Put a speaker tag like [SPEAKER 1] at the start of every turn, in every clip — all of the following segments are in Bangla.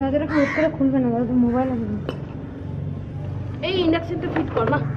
[SPEAKER 1] দরজাটা হুট করে খুলবে না, দাদা মোবাইল আছে।
[SPEAKER 2] এই ইন্ডাকশনটা ফিট কর মা।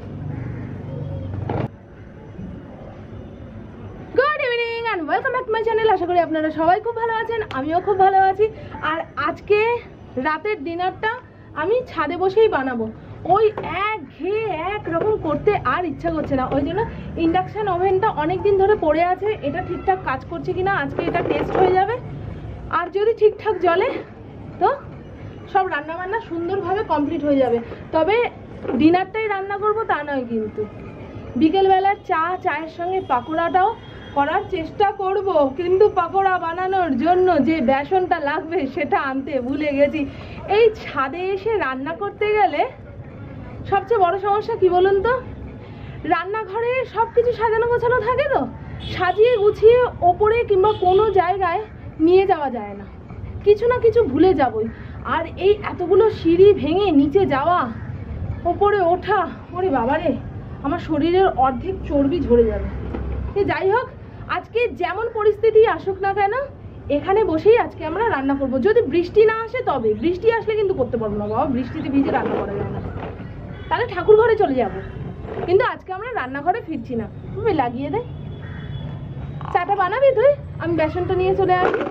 [SPEAKER 2] Good evening and welcome back to my channel. আশা করি আপনারা সবাই খুব ভালো আছেন, আমিও খুব ভালো আছি। আর আজকে রাতের ডিনারটা আমি ছাদে বসেই বানাবো। ওই এক রকম করতে আর ইচ্ছা করছে না, ওই জন্য ইন্ডাকশন ওভেনটা অনেক দিন ধরে পড়ে আছে। এটা ঠিকঠাক কাজ করছে কিনা আজকে এটা টেস্ট হয়ে যাবে। আর যদি ঠিকঠাক জ্বলে তো সব রান্নাবান্না সুন্দরভাবে কমপ্লিট হয়ে যাবে। তবে ডিনারটাই রান্না করব তা নয়, কিন্তু বিকেলবেলার চায়ের সঙ্গে পাকোড়াটাও করার চেষ্টা করব। কিন্তু পাকোড়া বানানোর জন্য যে বেসনটা লাগবে সেটা আনতে ভুলে গেছি। এই ছাদে এসে রান্না করতে গেলে সবচেয়ে বড় সমস্যা কি বলুন তো, রান্নাঘরে সব কিছু সাজানো গোছানো থাকে, তো সাজিয়ে গুছিয়ে ওপরে কিংবা কোনো জায়গায় নিয়ে যাওয়া যায় না, কিছু না কিছু ভুলে যাবই। আর এই এতগুলো সিঁড়ি ভেঙে নিচে যাওয়া, ওপরে ওঠা, ওরে বাবারে, আমার শরীরের অর্ধেক চর্বি ঝরে যাবে। যাই হোক, আজকে যেমন পরিস্থিতি আসুক না কেন এখানে বসেই আজকে আমরা রান্না করব। যদি বৃষ্টি না আসে তবে, বৃষ্টি আসলে কিন্তু করতে পারবো না বাবা, বৃষ্টিতে ভিজে রান্না করা যায় না, তাহলে ঠাকুর ঘরে চলে যাব। কিন্তু আজকে আমরা রান্নাঘরে ফিরছি না। তুমি লাগিয়ে দে, চাটা বানাবি তুই, আমি বেসনটা নিয়ে চলে আসি।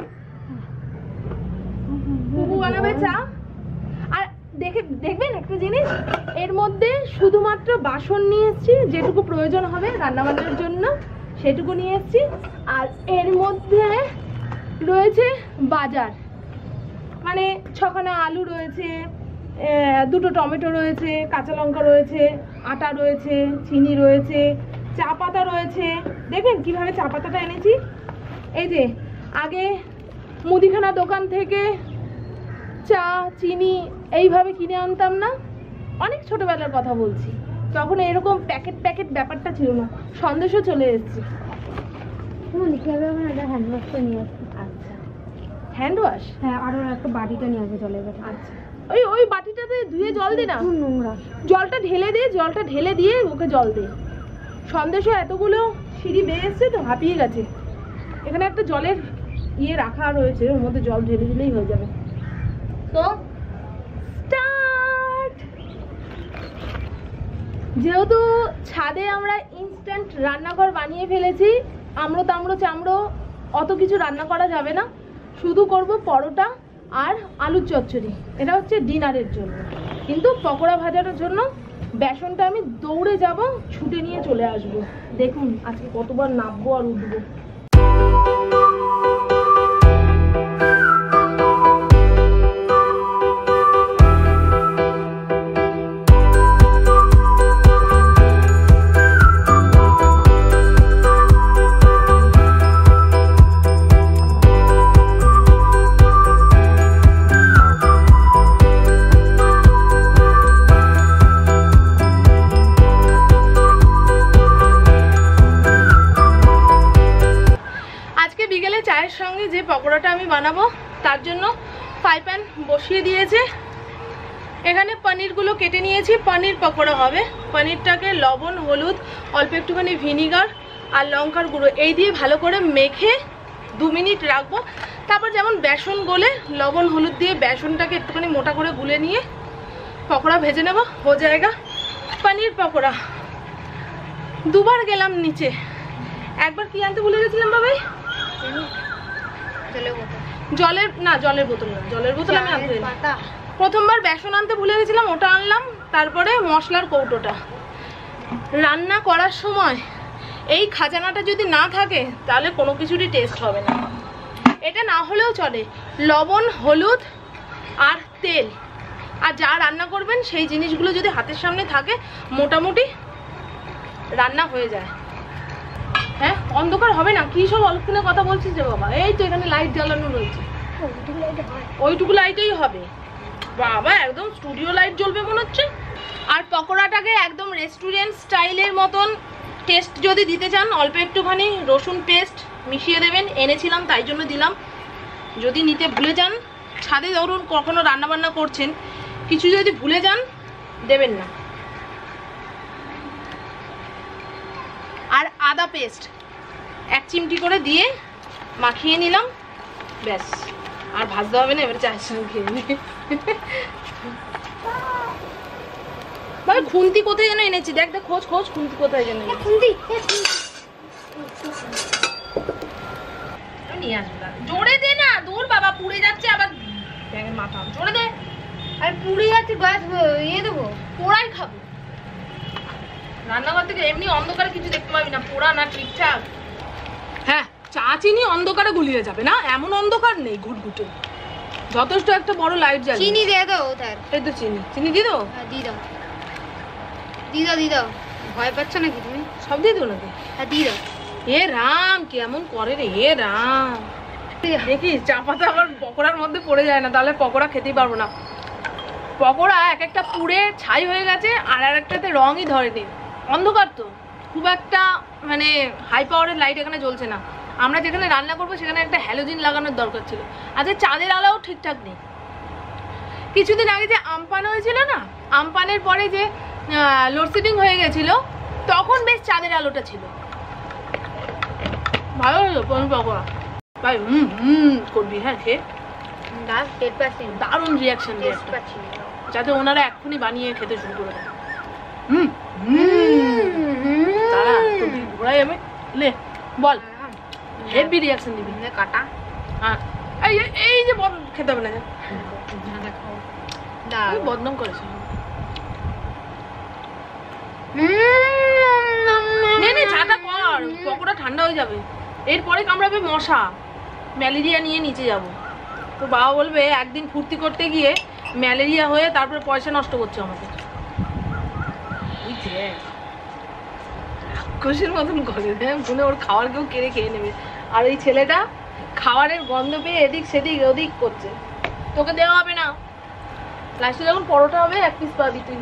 [SPEAKER 2] বুবু বানাবে চা। আর দেখবেন একটা জিনিস, এর মধ্যে শুধুমাত্র বাসন নিয়ে এসেছি, যেটুকু প্রয়োজন হবে রান্নাবান্নার জন্য সেটুকু নিয়ে এসেছি। আর এর মধ্যে রয়েছে বাজার, মানে 6খানা আলু রয়েছে, 2টো টমেটো রয়েছে, কাঁচা লঙ্কা রয়েছে, আটা রয়েছে, চিনি রয়েছে, চা পাতা রয়েছে। দেখবেন কিভাবে চা পাতাটা এনেছি। এই যে আগে মুদিখানা দোকান থেকে চা চিনি এইভাবে কিনে আনতাম না, অনেক ছোটবেলার কথা বলছি, তখন এরকম প্যাকেট ব্যাপারটা ছিল না। সন্দেশও চলে এসেছে।
[SPEAKER 1] হ্যান্ড ওয়াশটা নিয়ে আসছি।
[SPEAKER 2] আচ্ছা, হ্যান্ড ওয়াশ,
[SPEAKER 1] হ্যাঁ, আর একটা বাটিটা নিয়ে আসবে জলের বাটি।
[SPEAKER 2] আচ্ছা, ওই বাটিটাতে ধুয়ে জল দে না,
[SPEAKER 1] নোংরা।
[SPEAKER 2] জলটা ঢেলে দিয়ে ওকে জল দে। সন্দেশও এতগুলো সিঁড়ি বেয়ে এসছে তো হাঁপিয়ে গেছে। এখানে একটা জলের ইয়ে রাখা রয়েছে, ওর মধ্যে জল ঢেলে দিলেই হয়ে যাবে। তো স্টার্ট। যেহেতু ছাদে আমরা ইনস্ট্যান্ট রান্নাঘর বানিয়ে ফেলেছি, আমড়ো তামড়ো চামড়ো অত কিছু রান্না করা যাবে না, শুধু করব পরোটা আর আলুর চচ্চড়ি। এটা হচ্ছে ডিনারের জন্য। কিন্তু পকোড়া ভাজার জন্য বেসনটা আমি দৌড়ে যাব, ছুটে নিয়ে চলে আসব। দেখুন আজকে কতবার নামবো আর উঠবো। চায়ের সঙ্গে যে পকোড়াটা আমি বানাবো তার জন্য ফ্রাই প্যান বসিয়ে দিয়েছে। এখানে পনিরগুলো কেটে নিয়েছি, পনির পকোড়া হবে। পনিরটাকে লবণ হলুদ অল্প একটুখানি ভিনিগার আর লঙ্কার গুঁড়ো এই দিয়ে ভালো করে মেখে 2 মিনিট রাখবো। তারপর যেমন বেসন গলে লবণ হলুদ দিয়ে বেসনটাকে একটুখানি মোটা করে গুলে নিয়ে পকোড়া ভেজে নেব। হো জায়গা পনির পকোড়া। 2বার গেলাম নিচে, একবার কি আনতে ভুলে গেছিলাম বাবাই, জলের বোতল না, জলের বোতল আমি আনতে। প্রথমবার বেসন আনতে ভুলে গেছিলাম, ওটা আনলাম। তারপরে মশলার কৌটোটা। রান্না করার সময় এই খাজানাটা যদি না থাকে তাহলে কোনো কিছুরই টেস্ট হবে না। এটা না হলেও চলে, লবণ হলুদ আর তেল আর যা রান্না করবেন সেই জিনিসগুলো যদি হাতের সামনে থাকে মোটামুটি রান্না হয়ে যায়। হ্যাঁ, অন্ধকার হবে না। কি সব অলক্ষণে কথা বলছিস যে বাবা? এই তো এখানে লাইট জ্বালানো রয়েছে, ওইটুকু লাইটেই হবে বাবা, একদম স্টুডিও লাইট জ্বলবে মনে হচ্ছে। আর পকোড়াটাকে একদম রেস্টুরেন্ট স্টাইলের মতন টেস্ট যদি দিতে চান অল্প একটুখানি রসুন পেস্ট মিশিয়ে দেবেন। এনেছিলাম তাই জন্য দিলাম। যদি নিতে ভুলে যান, ছাদে ধরুন কখনো রান্নাবান্না করছেন, কিছু যদি ভুলে যান দেবেন না। আর আদা পেস্ট 1 চিমটি করে দিয়ে মাখিয়ে নিলাম, ব্যাস আর ভাজতে হবে না, এবারে চায়ের সঙ্গে খেয়ে নি। ভাই খুন্তি কোথায় যেন এনেছি, দেখ দেখ খোঁজ খোঁজ, খুন্তি কোথায় যেন নিয়ে আসবে। জোরে দে না, দূর বাবা পুড়ে যাচ্ছে আবার ব্যাঙের মাথা, জোরে দে।
[SPEAKER 1] আর পুড়ে যাচ্ছে গাছ ইয়ে দেবো,
[SPEAKER 2] পোড়াই খাবো। রান্নাঘর থেকে এমনি অন্ধকারে কিছু দেখতে পাবি না, পোড়া না ঠিকঠাক। হ্যাঁ, চা চিনি অন্ধকারে গুলিয়ে যাবে না, এমন অন্ধকার নেই ঘুটঘুটে, যথেষ্ট একটা বড় লাইট জ্বালিয়ে।
[SPEAKER 1] চিনি দিয়ে দাও তার।
[SPEAKER 2] এই তো চিনি, চিনি দিয়ে দাও।
[SPEAKER 1] হ্যাঁ দিয়ে দাও, দিয়ে দাও, দিয়ে দাও। ভয় পাচ্ছ নাকি তুমি?
[SPEAKER 2] সব দিয়ে দেবো নাকি?
[SPEAKER 1] হ্যাঁ দিয়ে দাও।
[SPEAKER 2] এ রাম, কেমন করে রে, এ রাম। দেখিস চা পাতা আবার পকোড়ার মধ্যে পড়ে যায় না, তাহলে পকোড়া খেতেই পারবো না। পকোড়া এক একটা পুড়ে ছাই হয়ে গেছে, আর একটাতে রঙই ধরেনি। অন্ধকার তো খুব একটা, মানে হাই পাওয়ারের লাইট এখানে জ্বলছে না। আমরা যেখানে রান্না করবো সেখানে একটা হ্যালোজিন লাগানোর দরকার ছিল। আচ্ছা চাঁদের আলোও ঠিকঠাক নেই। কিছুদিন আগে যে আমপান হয়েছিল না, আমপানের পরে যে লোডশেডিং হয়ে গেছিল, তখন বেশ চাঁদের আলোটা ছিল। ভালো হলো পকোড়া ভাই। করবি হ্যাঁ, খেয়ে দারুণ রিয়াকশন দিয়ে, যাতে ওনারা এক্ষুনি বানিয়ে খেতে শুরু করে দেয়। তারা ঘোড়াই আমি লে বল, হেভি রিয়াকশন দিবি
[SPEAKER 1] কাটা।
[SPEAKER 2] এই যে খেতে হবে না, বদনাম করেছে। ছাতা কর, পকোড়া ঠান্ডা হয়ে যাবে, এরপরে কামড়াবে মশা, ম্যালেরিয়া নিয়ে নিচে যাব। তো বাবা বলবে একদিন ফুর্তি করতে গিয়ে ম্যালেরিয়া হয়ে তারপরে পয়সা নষ্ট করছে আমাদের। খুশির মতন করে মনে ওর খাবার কেউ কেড়ে খেয়ে নেবে। আর এই ছেলেটা খাবারের গন্ধ পেয়ে এদিক সেদিক ওদিক করছে। তোকে দেওয়া হবে না, লাস্টে যখন পরোটা হবে এক পিস পাবি তুই।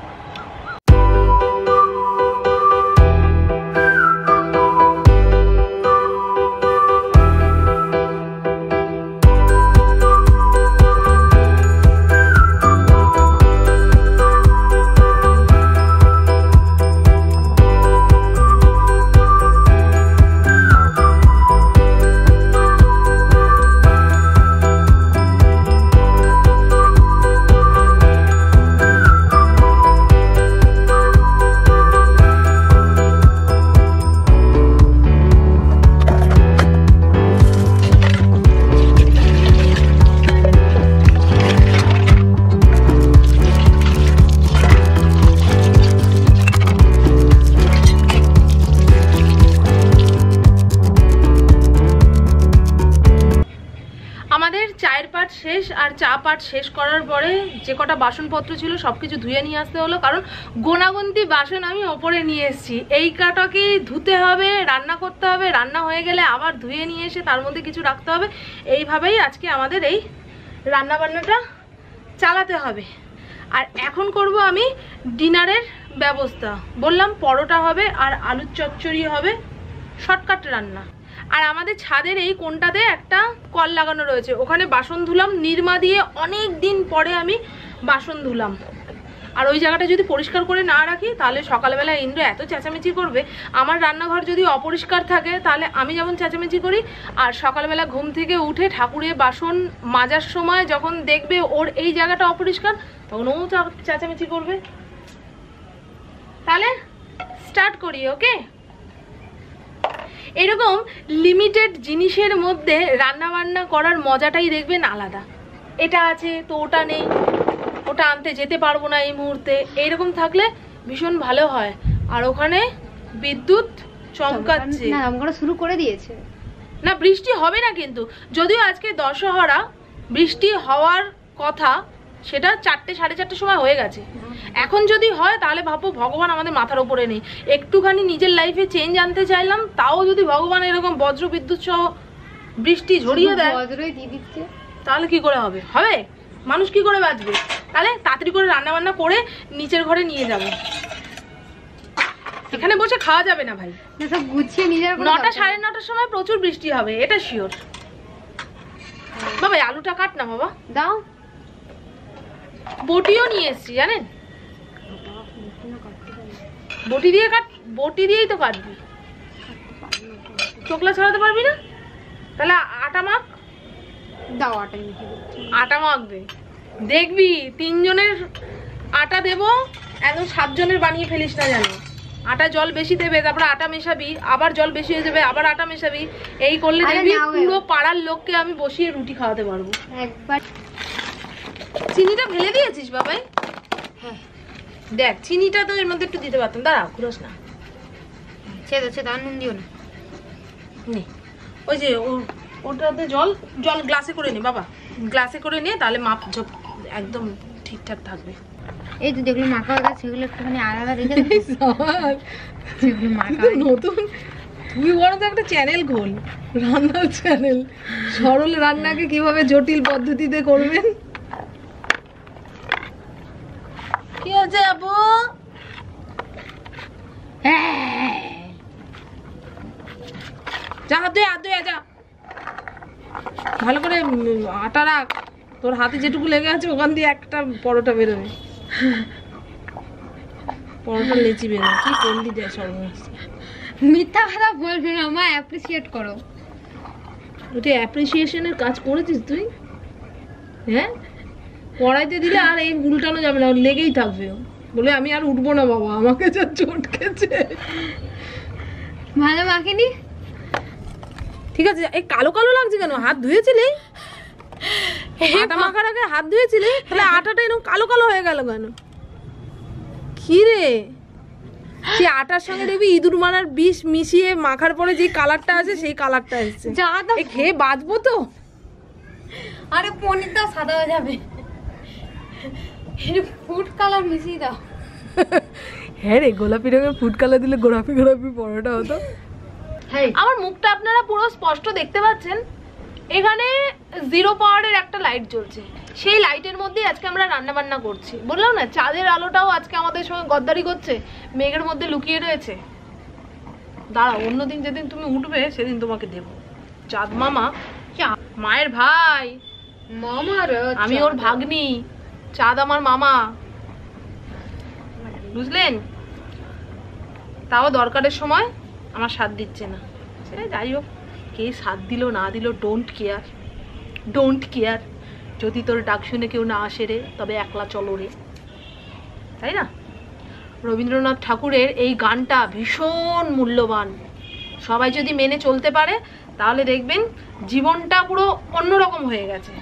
[SPEAKER 2] শেষ, আর চা পাট শেষ করার পরে যে কটা বাসনপত্র ছিল সবকিছু ধুয়ে নিয়ে আসতে হলো, কারণ গোনাগুন্তি বাসন আমি ওপরে নিয়ে এসেছি। এই কাটাকেই ধুতে হবে, রান্না করতে হবে, রান্না হয়ে গেলে আবার ধুয়ে নিয়ে এসে তার মধ্যে কিছু রাখতে হবে। এইভাবেই আজকে আমাদের এই রান্না বান্নাটা চালাতে হবে। আর এখন করব আমি ডিনারের ব্যবস্থা। বললাম পরোটা হবে আর আলুর চচ্চড়ি হবে, শর্টকাট রান্না। আর আমাদের ছাদের এই কোণটাতে একটা কল লাগানো রয়েছে, ওখানে বাসন ধুলাম নিরমা দিয়ে, অনেক দিন পরে আমি বাসন ধুলাম। আর ওই জায়গাটা যদি পরিষ্কার করে না রাখি তাহলে সকালবেলা ইন্দ্র এত চেঁচামেচি করবে। আমার রান্নাঘর যদি অপরিষ্কার থাকে তাহলে আমি যেমন চেঁচামেচি করি, আর সকালবেলা ঘুম থেকে উঠে ঠাকুরের বাসন মাজার সময় যখন দেখবে ওর এই জায়গাটা অপরিষ্কার, তখন ও চেঁচামেচি করবে। তাহলে স্টার্ট করি, ওকে? এরকম লিমিটেড জিনিসের মধ্যে রান্না বান্না করার মজাটাই দেখবেন আলাদা। এটা আছে তো ওটা নেই, ওটা আনতে যেতে পারবো না এই মুহূর্তে, এইরকম থাকলে ভীষণ ভালো হয়। আর ওখানে বিদ্যুৎ চমকাচ্ছে,
[SPEAKER 1] না আমরা শুরু করে দিয়েছে।
[SPEAKER 2] না বৃষ্টি হবে না কিন্তু, যদিও আজকে দশহরা, বৃষ্টি হওয়ার কথা সেটা 4টে 4:30 সময় হয়ে গেছে। এখন যদি হয় তাহলে ভাববো ভগবান আমাদের মাথার উপরে নেই। একটুখানি নিজের লাইফে চেঞ্জ আনতে চাইলাম, তাও যদি ভগবান এরকম বজ্র বিদ্যুৎ সহ বৃষ্টি ঝরিয়ে দেয় তাহলে কি করে হবে? হবে? মানুষ কি করে বাঁচবে? তাহলে তাড়াতাড়ি করে রান্না বান্না করে নিচের ঘরে নিয়ে যাবো। এখানে বসে খাওয়া যাবে না ভাই,
[SPEAKER 1] সব গুছিয়ে নিয়ে যাবো।
[SPEAKER 2] 9টা 9:30 সময় প্রচুর বৃষ্টি হবে, এটা শিওর। বাবা আলুটা কাট না বাবা,
[SPEAKER 1] দাও।
[SPEAKER 2] বটিও নিয়ে এসছি জানেন, বটি দিয়ে কাট, বটি দিয়েই তো কাটবি, চোখলা ছড়াতে পারবি না? তাহলে আটা মাখ,
[SPEAKER 1] দাও আটা মেখে দিচ্ছি।
[SPEAKER 2] আটা মাখবে, দেখবি 3 জনের আটা দেবো, একদম 7 জনের বানিয়ে ফেলিস না জানো। আটা জল বেশি দেবে, তারপরে আটা মেশাবি, আবার জল বেশি হয়ে যাবে, আবার আটা মেশাবি। এই করলে দেখবি পুরো পাড়ার লোককে আমি বসিয়ে রুটি খাওয়াতে পারবো।
[SPEAKER 1] একবার
[SPEAKER 2] চিনিটা ফেলে দিয়েছিস বাবাই?
[SPEAKER 1] হ্যাঁ
[SPEAKER 2] দেখ চিনিটা তো এর মধ্যে একটু দিতে পারতাম। দাঁড়া, ঘুরোস না,
[SPEAKER 1] ছেদ আছে, তার নুন দিও না।
[SPEAKER 2] নে ওই যে ওটাতে জল গ্লাসে করে নে বাবা, গ্লাসে করে নে, তাহলে মাপ একদম ঠিকঠাক থাকবে।
[SPEAKER 1] এই তো যেগুলো মাখা হয়ে গেছে সেগুলো একটুখানি আলাদা রেখে সেগুলো মাখা
[SPEAKER 2] নতুন তুই বড় তো একটা চ্যানেল খোল, রান্নার চ্যানেল, সরল রান্নাকে কিভাবে জটিল পদ্ধতিতে করবেন। কি হচ্ছে আপু? যা হাত ধুয়ে যা, ভালো করে আটা রাখ, তোর হাতে যেটুকু লেগে আছে ওখান দিয়ে একটা পরোটা বেরোবে, পরোটা লেচি বেরোবে। কি করলি দেয় সর্বনাশ।
[SPEAKER 1] মিথ্যা কথা বলবে না মা, অ্যাপ্রিসিয়েট করো।
[SPEAKER 2] ওটা অ্যাপ্রিসিয়েশনের কাজ করেছিস তুই? হ্যাঁ, কড়াইতে দিলে আর এই উল্টানো যাবে না, লেগেই থাকবে। বলে আমি আর উঠবো না বাবা, আমাকে যা চোট খেয়েছে।
[SPEAKER 1] ভালো মাখিনি?
[SPEAKER 2] ঠিক আছে, এই কালো কালো লাগছে কেন? হাত ধুয়েছিলি? আটা মাখার আগে হাত ধুয়েছিলি? তাহলে আটাটা এরকম কালো কালো হয়ে গেল কেন? কি রে, সে আটার সঙ্গে দেখবি ইঁদুর মারার বিষ মিশিয়ে মাখার পরে যে কালারটা আছে সেই কালারটা এসছে। খেয়ে বাঁচবো তো?
[SPEAKER 1] আরে পনিরটা সাদা হয়ে যাবে, ফুড কালার মিশিয়ে দাও।
[SPEAKER 2] হ্যাঁ রে, গোলাপি রঙের ফুড কালার দিলে গোলাপি গোলাপি পরোটা হতো। আমার মুখটা আপনারা পুরো স্পষ্ট দেখতে পাচ্ছেন। এখানে 0 পাওয়ারের একটা লাইট জ্বলছে, সেই লাইটের মধ্যেই আজকে আমরা রান্না বান্না করছি। বললাম না, চাঁদের আলোটাও আজকে আমাদের সঙ্গে গদ্দারি করছে, মেঘের মধ্যে লুকিয়ে রয়েছে। দাঁড়া, অন্যদিন যেদিন তুমি উঠবে সেদিন তোমাকে দেব। চাঁদ মামা মায়ের ভাই, আমি ওর ভাগ্নি, চাঁদ আমার মামা, বুঝলেন? তাও দরকারের সময় আমার সাথ দিচ্ছে না। সে যাই হোক, কে সাথ দিল না দিল, ডোন্ট কেয়ার। যদি তোর ডাক শুনে কেউ না আসে রে, তবে একলা চলো রে, তাই না? রবীন্দ্রনাথ ঠাকুরের এই গানটা ভীষণ মূল্যবান। সবাই যদি মেনে চলতে পারে তাহলে দেখবেন জীবনটা পুরো অন্যরকম হয়ে গেছে।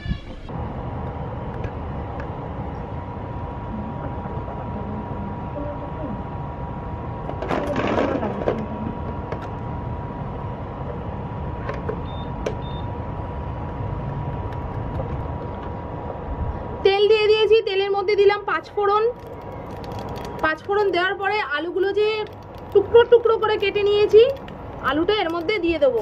[SPEAKER 2] তেল দিয়ে দিয়েছি, তেলের মধ্যে দিলাম 5 ফোড়ন। 5 ফোড়ন দেওয়ার পরে আলুগুলো যে টুকরো টুকরো করে কেটে নিয়েছি, আলুটা এর মধ্যে দিয়ে দেবো।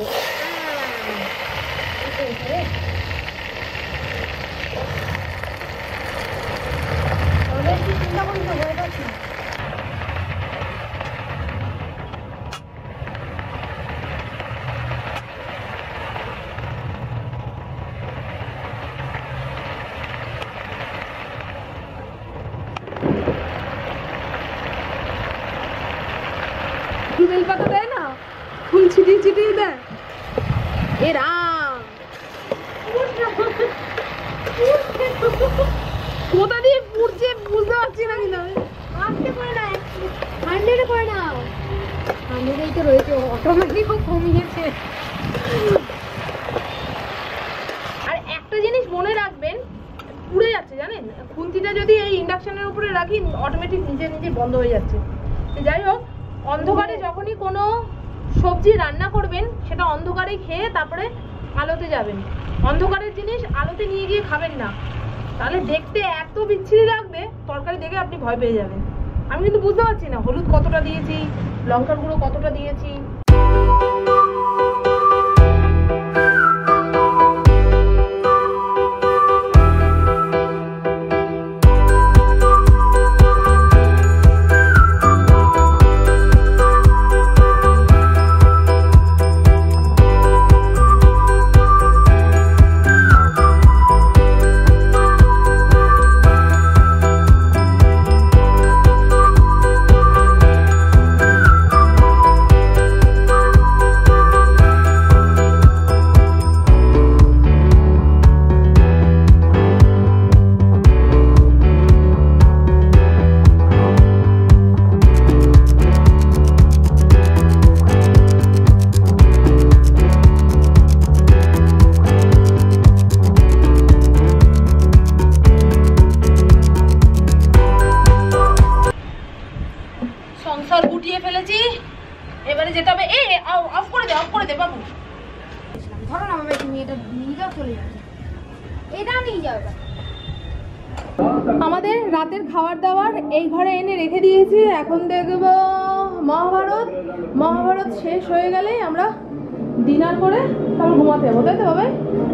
[SPEAKER 2] বেলপাতা দেয় না, ফুল ছিটিয়ে দেয়। এ রাম, কোথা দিয়ে পুড়ছে বুঝতে পারছি না। কিন্তু
[SPEAKER 1] আস্তে করে না, 100 করে নাও। 100 তো রয়েছে, অটোমেটিকও কমিয়েছে।
[SPEAKER 2] আর একটা জিনিস মনে রাখবেন, পুড়ে যাচ্ছে জানেন, খুন্তিটা যদি এই ইন্ডাকশনের উপরে রাখি অটোমেটিক নিজে বন্ধ হয়ে যাচ্ছে। যাই হোক, অন্ধকারে যখনই কোনো সবজি রান্না করবেন সেটা অন্ধকারে খেয়ে তারপরে আলোতে যাবেন। অন্ধকারের জিনিস আলোতে নিয়ে গিয়ে খাবেন না, তাহলে দেখতে এত বিচ্ছিরি লাগবে, তরকারি দেখে আপনি ভয় পেয়ে যাবেন। আমি কিন্তু বুঝতে পারছি না হলুদ কতটা দিয়েছি, লঙ্কার গুঁড়ো কতটা দিয়েছি। আমাদের রাতের খাবার দাবার এই ঘরে এনে রেখে দিয়েছি। এখন দেখবো মহাভারত। মহাভারত শেষ হয়ে গেলেই আমরা ডিনার করে তারপর ঘুমাতে যাবো, তাই তো বাবাই?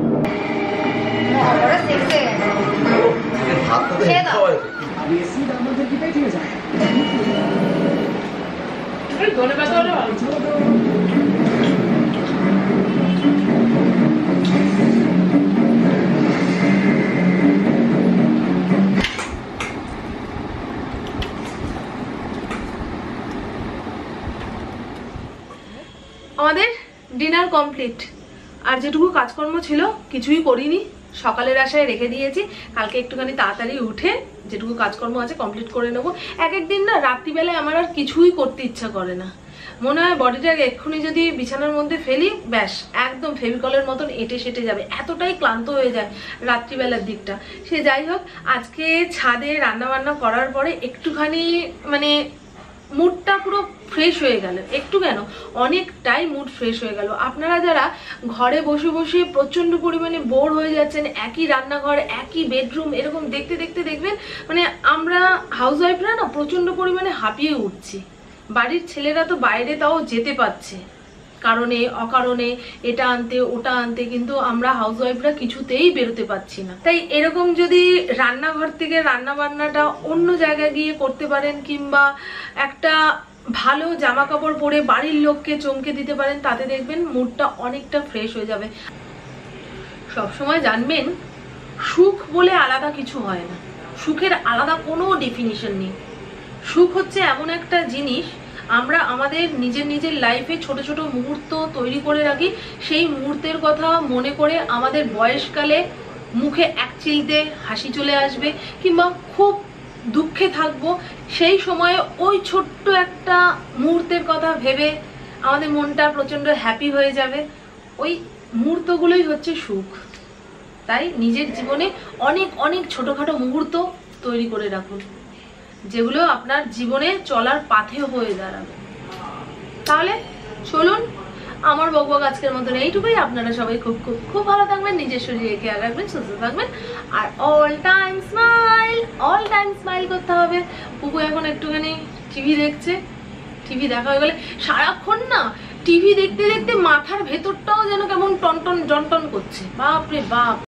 [SPEAKER 2] আমাদের ডিনার কমপ্লিট। আর যেটুকু কাজকর্ম ছিল কিছুই করিনি, সকালের আশায় রেখে দিয়েছি। কালকে একটুখানি তাড়াতাড়ি উঠে যেটুকু কাজকর্ম আছে কমপ্লিট করে নেবো। এক একদিন না রাত্রিবেলায় আমার আর কিছুই করতে ইচ্ছা করে না, মনে হয় বডিটাকে এক্ষুনি যদি বিছানার মধ্যে ফেলি ব্যাস একদম ফেভিকলের মতন এঁটে সেটে যাবে, এতটাই ক্লান্ত হয়ে যায় রাত্রিবেলার দিকটা। সে যাই হোক, আজকে ছাদে রান্নাবান্না করার পরে একটুখানি মানে মুডটা পুরো ফ্রেশ হয়ে গেল। একটু কেন, অনেকটাই মুড ফ্রেশ হয়ে গেল। আপনারা যারা ঘরে বসে বসে প্রচন্ড পরিমাণে বোর হয়ে যাচ্ছেন, একই রান্নাঘর একই বেডরুম এরকম দেখতে দেখতে দেখবেন মানে আমরা হাউসওয়াইফরা না প্রচন্ড পরিমাণে হাঁপিয়ে উঠছি। বাড়ির ছেলেরা তো বাইরে তাও যেতে পারছে কারণে অকারণে, এটা আনতে ওটা আনতে, কিন্তু আমরা হাউসওয়াইফরা কিছুতেই বেরোতে পারছি না। তাই এরকম যদি রান্নাঘর থেকে রান্না বান্নাটা অন্য জায়গায় গিয়ে করতে পারেন, কিংবা একটা ভালো জামা কাপড় পরে বাড়ির লোককে চমকে দিতে পারেন, তাতে দেখবেন মুডটা অনেকটা ফ্রেশ হয়ে যাবে। সবসময় জানবেন সুখ বলে আলাদা কিছু হয় না, সুখের আলাদা কোনো ডেফিনিশন নেই। সুখ হচ্ছে এমন একটা জিনিস আমরা আমাদের নিজের নিজের লাইফে ছোট ছোট মুহূর্ত তৈরি করে রাখি। সেই মুহূর্তের কথা মনে করে আমাদের বয়সকালে মুখে এক চিলতে হাসি চলে আসবে, কিংবা খুব দুঃখে থাকবো, সেই সময়ে ওই ছোট্ট একটা মুহূর্তের কথা ভেবে আমাদের মনটা প্রচন্ড হ্যাপি হয়ে যাবে। ওই মুহূর্তগুলোই হচ্ছে সুখ। তাই নিজের জীবনে অনেক অনেক ছোটখাটো মুহূর্ত তৈরি করে রাখুন, যেগুলো আপনার জীবনে চলার পাথে হয়ে দাঁড়াবে। তাহলে চলুন, আমার বকবক আজকের মতন এইটুকুই। আপনারা সবাই খুব খুব খুব ভালো থাকবেন, নিজের শরীরে খেয়াল রাখবেন, সুস্থ থাকবেন, আর অল টাইম স্মাইল করতে হবে। পুকু এখন একটুখানি টিভি দেখছে। টিভি দেখা হয়ে গেলে সারাক্ষণ না টিভি দেখতে দেখতে মাথার ভেতরটাও যেন কেমন টনটন জনটন করছে, বাপ রে বাপ।